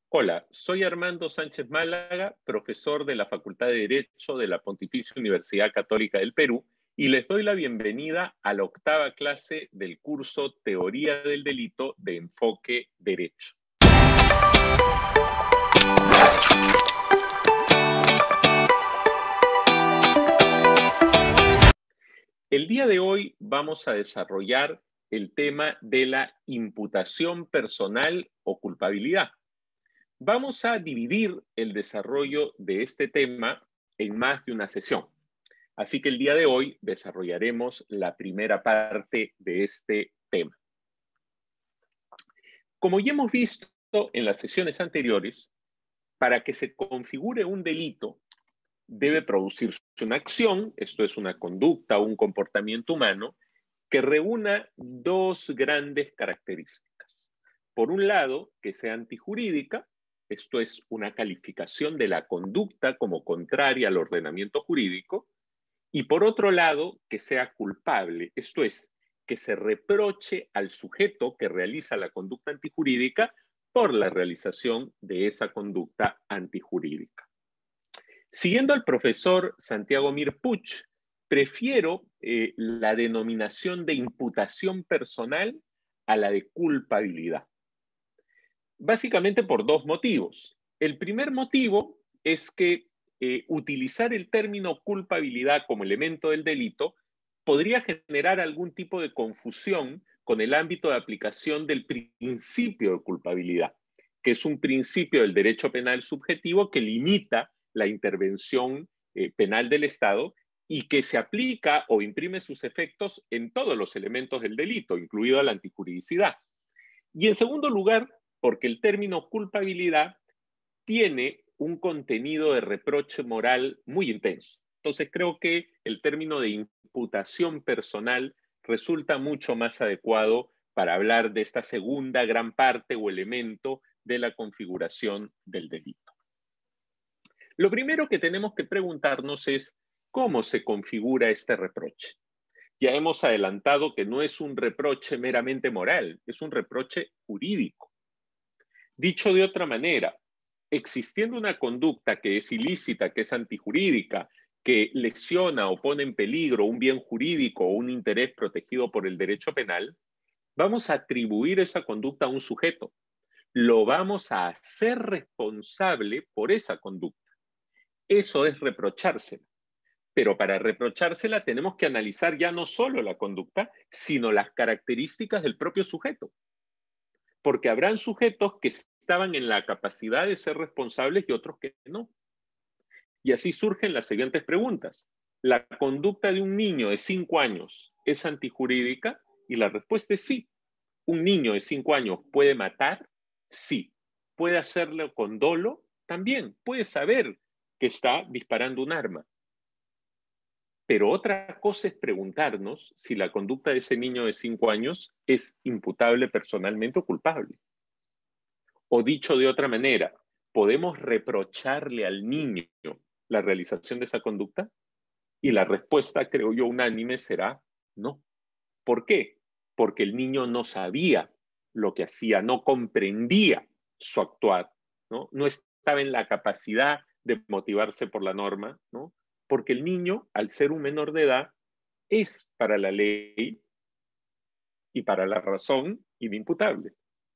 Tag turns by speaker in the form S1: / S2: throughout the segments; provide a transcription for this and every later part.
S1: Hola, soy Armando Sánchez Málaga, profesor de la Facultad de Derecho de la Pontificia Universidad Católica del Perú, y les doy la bienvenida a la octava clase del curso Teoría del Delito de Enfoque Derecho. El día de hoy vamos a desarrollar el tema de la imputación personal o culpabilidad. Vamos a dividir el desarrollo de este tema en más de una sesión. Así que el día de hoy desarrollaremos la primera parte de este tema. Como ya hemos visto en las sesiones anteriores, para que se configure un delito, debe producirse una acción, esto es una conducta o un comportamiento humano, que reúna dos grandes características. Por un lado, que sea antijurídica, esto es una calificación de la conducta como contraria al ordenamiento jurídico, y por otro lado, que sea culpable, esto es, que se reproche al sujeto que realiza la conducta antijurídica por la realización de esa conducta antijurídica. Siguiendo al profesor Santiago Mir Puig, prefiero la denominación de imputación personal a la de culpabilidad. Básicamente por dos motivos. El primer motivo es que utilizar el término culpabilidad como elemento del delito podría generar algún tipo de confusión con el ámbito de aplicación del principio de culpabilidad, que es un principio del derecho penal subjetivo que limita la intervención penal del Estado y que se aplica o imprime sus efectos en todos los elementos del delito, incluida la antijuridicidad. Y en segundo lugar, porque el término culpabilidad tiene un contenido de reproche moral muy intenso. Entonces creo que el término de imputación personal resulta mucho más adecuado para hablar de esta segunda gran parte o elemento de la configuración del delito. Lo primero que tenemos que preguntarnos es cómo se configura este reproche. Ya hemos adelantado que no es un reproche meramente moral, es un reproche jurídico. Dicho de otra manera, existiendo una conducta que es ilícita, que es antijurídica, que lesiona o pone en peligro un bien jurídico o un interés protegido por el derecho penal, vamos a atribuir esa conducta a un sujeto. Lo vamos a hacer responsable por esa conducta. Eso es reprochársela. Pero para reprochársela tenemos que analizar ya no solo la conducta, sino las características del propio sujeto. Porque habrán sujetos que estaban en la capacidad de ser responsables y otros que no. Y así surgen las siguientes preguntas. ¿La conducta de un niño de 5 años es antijurídica? Y la respuesta es sí. ¿Un niño de 5 años puede matar? Sí. ¿Puede hacerlo con dolo? También. Puede saber que está disparando un arma. Pero otra cosa es preguntarnos si la conducta de ese niño de 5 años es imputable personalmente o culpable. O dicho de otra manera, ¿podemos reprocharle al niño la realización de esa conducta? Y la respuesta, creo yo, unánime será no. ¿Por qué? Porque el niño no sabía lo que hacía, no comprendía su actuar, no estaba en la capacidad de motivarse por la norma, ¿no? Porque el niño, al ser un menor de edad, es para la ley y para la razón inimputable.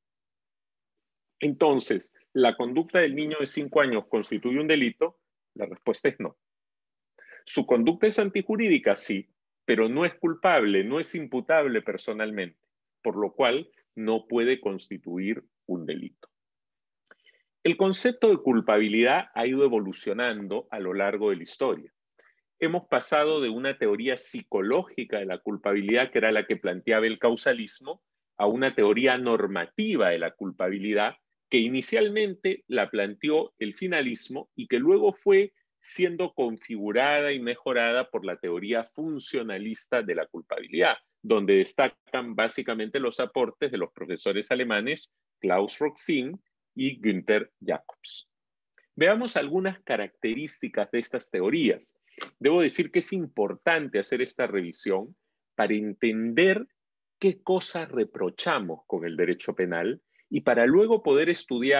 S1: Entonces, ¿la conducta del niño de 5 años constituye un delito? La respuesta es no. ¿Su conducta es antijurídica? Sí, pero no es culpable, no es imputable personalmente, por lo cual no puede constituir un delito. El concepto de culpabilidad ha ido evolucionando a lo largo de la historia. Hemos pasado de una teoría psicológica de la culpabilidad, que era la que planteaba el causalismo, a una teoría normativa de la culpabilidad, que inicialmente la planteó el finalismo y que luego fue siendo configurada y mejorada por la teoría funcionalista de la culpabilidad, donde destacan básicamente los aportes de los profesores alemanes Klaus Roxin y Günther Jacobs. Veamos algunas características de estas teorías. Debo decir que es importante hacer esta revisión para entender qué cosas reprochamos con el derecho penal y para luego poder estudiar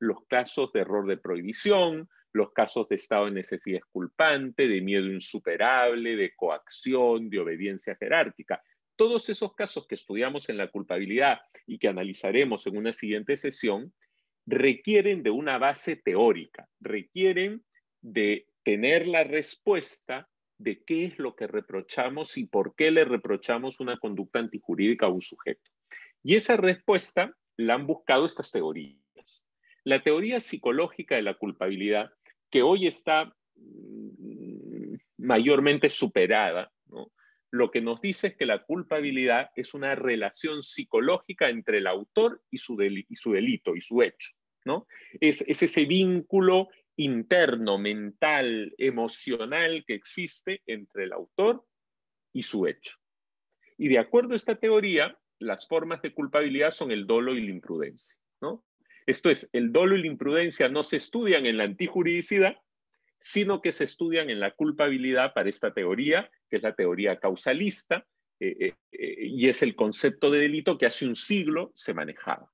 S1: los casos de error de prohibición, los casos de estado de necesidad exculpante, de miedo insuperable, de coacción, de obediencia jerárquica. Todos esos casos que estudiamos en la culpabilidad y que analizaremos en una siguiente sesión, requieren de una base teórica, requieren de tener la respuesta de qué es lo que reprochamos y por qué le reprochamos una conducta antijurídica a un sujeto. Y esa respuesta la han buscado estas teorías. La teoría psicológica de la culpabilidad, que hoy está mayormente superada, ¿no? Lo que nos dice es que la culpabilidad es una relación psicológica entre el autor y su delito, y su hecho, ¿no? Es ese vínculo interno, mental, emocional que existe entre el autor y su hecho. Y de acuerdo a esta teoría, las formas de culpabilidad son el dolo y la imprudencia, ¿no? Esto es, el dolo y la imprudencia no se estudian en la antijuridicidad, sino que se estudian en la culpabilidad para esta teoría, que es la teoría causalista, y es el concepto de delito que hace un siglo se manejaba.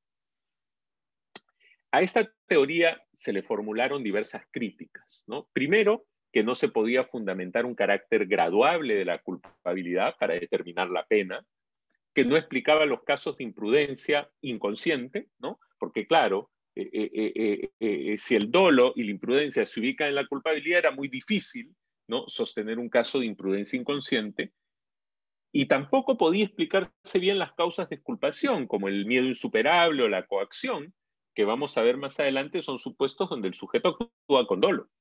S1: A esta teoría se le formularon diversas críticas, ¿no? Primero, que no se podía fundamentar un carácter graduable de la culpabilidad para determinar la pena, que no explicaba los casos de imprudencia inconsciente, ¿no? Porque claro, si el dolo y la imprudencia se ubican en la culpabilidad, era muy difícil, ¿no?, sostener un caso de imprudencia inconsciente, y tampoco podía explicarse bien las causas de exculpación, como el miedo insuperable o la coacción, que vamos a ver más adelante son supuestos donde el sujeto actúa con dolo.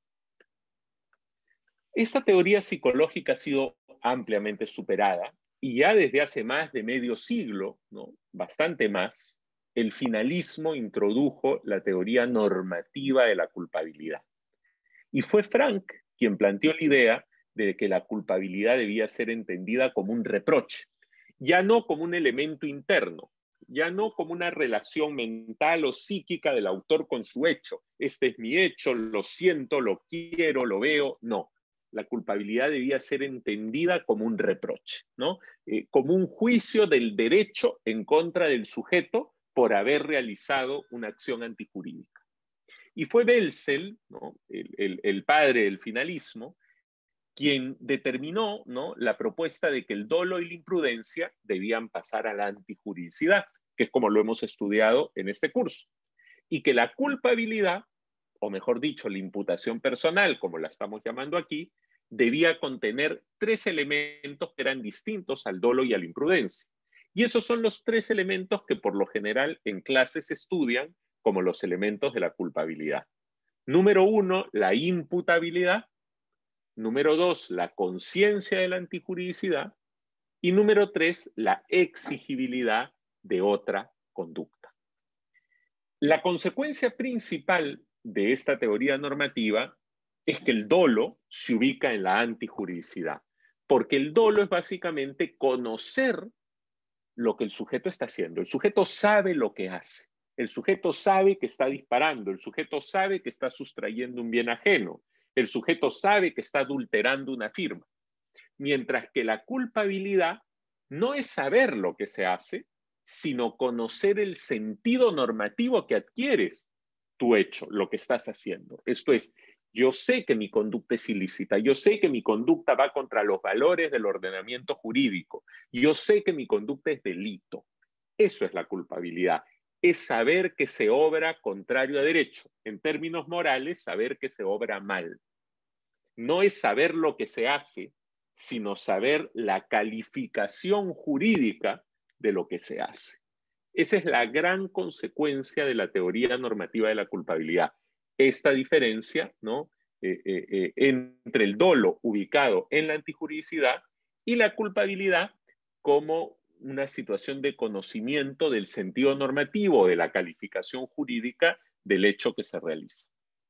S1: Esta teoría psicológica ha sido ampliamente superada y ya desde hace más de medio siglo, ¿no?, bastante más, el finalismo introdujo la teoría normativa de la culpabilidad. Y fue Frank quien planteó la idea de que la culpabilidad debía ser entendida como un reproche, ya no como un elemento interno, ya no como una relación mental o psíquica del autor con su hecho. Este es mi hecho, lo siento, lo quiero, lo veo. No, la culpabilidad debía ser entendida como un reproche, ¿no? Como un juicio del derecho en contra del sujeto por haber realizado una acción antijurídica. Y fue Belzel, ¿no?, el padre del finalismo, quien determinó, ¿no?, la propuesta de que el dolo y la imprudencia debían pasar a la antijuridicidad, que es como lo hemos estudiado en este curso, y que la culpabilidad, o mejor dicho, la imputación personal, como la estamos llamando aquí, debía contener tres elementos que eran distintos al dolo y a la imprudencia. Y esos son los tres elementos que por lo general en clases se estudian como los elementos de la culpabilidad. Número 1, la imputabilidad. Número 2, la conciencia de la antijuridicidad. Y número 3, la exigibilidad de otra conducta. La consecuencia principal de esta teoría normativa es que el dolo se ubica en la antijuridicidad, porque el dolo es básicamente conocer lo que el sujeto está haciendo. El sujeto sabe lo que hace. El sujeto sabe que está disparando. El sujeto sabe que está sustrayendo un bien ajeno. El sujeto sabe que está adulterando una firma. Mientras que la culpabilidad no es saber lo que se hace, sino conocer el sentido normativo que adquieres tu hecho, lo que estás haciendo. Esto es, yo sé que mi conducta es ilícita, yo sé que mi conducta va contra los valores del ordenamiento jurídico, yo sé que mi conducta es delito. Eso es la culpabilidad, es saber que se obra contrario a derecho. En términos morales, saber que se obra mal. No es saber lo que se hace, sino saber la calificación jurídica de lo que se hace. Esa es la gran consecuencia de la teoría normativa de la culpabilidad. Esta diferencia, ¿no?, entre el dolo ubicado en la antijuridicidad y la culpabilidad como una situación de conocimiento del sentido normativo, de la calificación jurídica del hecho que se realiza.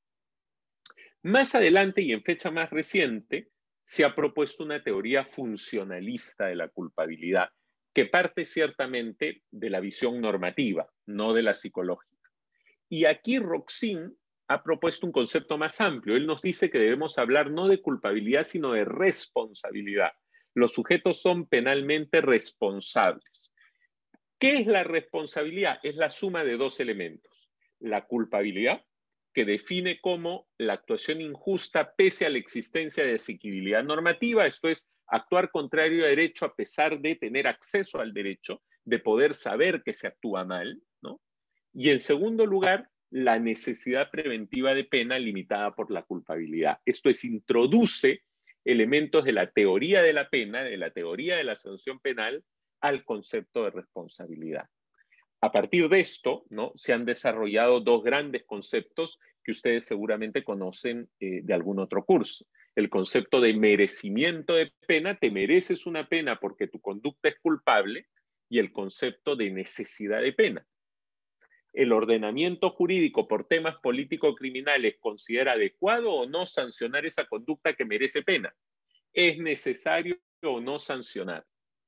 S1: Más adelante y en fecha más reciente, se ha propuesto una teoría funcionalista de la culpabilidad, que parte ciertamente de la visión normativa, no de la psicológica. Y aquí Roxin ha propuesto un concepto más amplio. Él nos dice que debemos hablar no de culpabilidad, sino de responsabilidad. Los sujetos son penalmente responsables. ¿Qué es la responsabilidad? Es la suma de dos elementos: la culpabilidad, que define como la actuación injusta pese a la existencia de asequibilidad normativa, esto es, actuar contrario a derecho a pesar de tener acceso al derecho, de poder saber que se actúa mal, ¿no? Y en segundo lugar, la necesidad preventiva de pena limitada por la culpabilidad. Esto es, introduce elementos de la teoría de la pena, de la teoría de la sanción penal, al concepto de responsabilidad. A partir de esto, ¿no?, se han desarrollado dos grandes conceptos que ustedes seguramente conocen de algún otro curso. El concepto de merecimiento de pena, te mereces una pena porque tu conducta es culpable, y el concepto de necesidad de pena. ¿El ordenamiento jurídico por temas político-criminales considera adecuado o no sancionar esa conducta que merece pena? ¿Es necesario o no sancionar?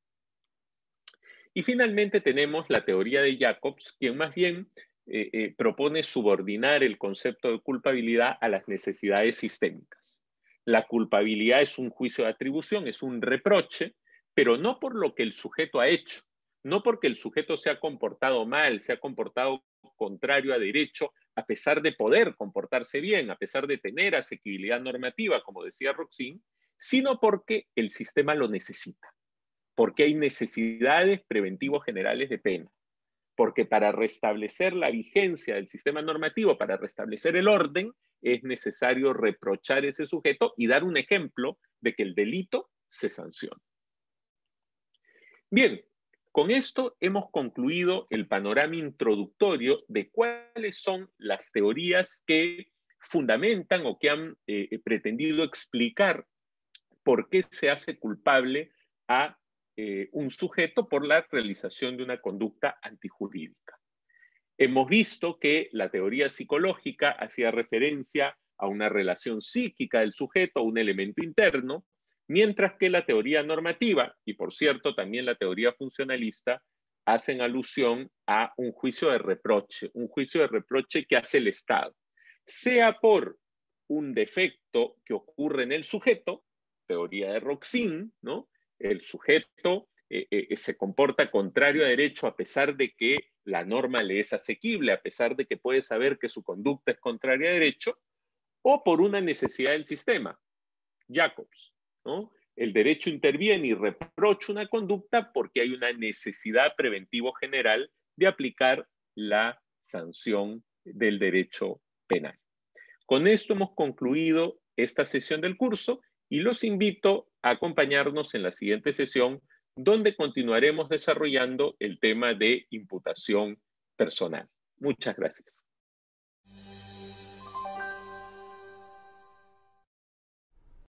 S1: Y finalmente tenemos la teoría de Jacobs, quien más bien propone subordinar el concepto de culpabilidad a las necesidades sistémicas. La culpabilidad es un juicio de atribución, es un reproche, pero no por lo que el sujeto ha hecho, no porque el sujeto se ha comportado mal, se ha comportado contrario a derecho, a pesar de poder comportarse bien, a pesar de tener asequibilidad normativa, como decía Roxin, sino porque el sistema lo necesita, porque hay necesidades preventivos generales de pena, porque para restablecer la vigencia del sistema normativo, para restablecer el orden, es necesario reprochar ese sujeto y dar un ejemplo de que el delito se sanciona. Bien, con esto hemos concluido el panorama introductorio de cuáles son las teorías que fundamentan o que han pretendido explicar por qué se hace culpable a un sujeto por la realización de una conducta antijurídica. Hemos visto que la teoría psicológica hacía referencia a una relación psíquica del sujeto, a un elemento interno, mientras que la teoría normativa, y por cierto también la teoría funcionalista, hacen alusión a un juicio de reproche que hace el Estado, sea por un defecto que ocurre en el sujeto, teoría de Roxin, ¿no? El sujeto se comporta contrario a derecho a pesar de que la norma le es asequible, a pesar de que puede saber que su conducta es contraria a derecho, o por una necesidad del sistema, Jacobs, ¿no? El derecho interviene y reprocha una conducta porque hay una necesidad preventivo general de aplicar la sanción del derecho penal. Con esto hemos concluido esta sesión del curso y los invito a acompañarnos en la siguiente sesión, donde continuaremos desarrollando el tema de imputación personal. Muchas gracias.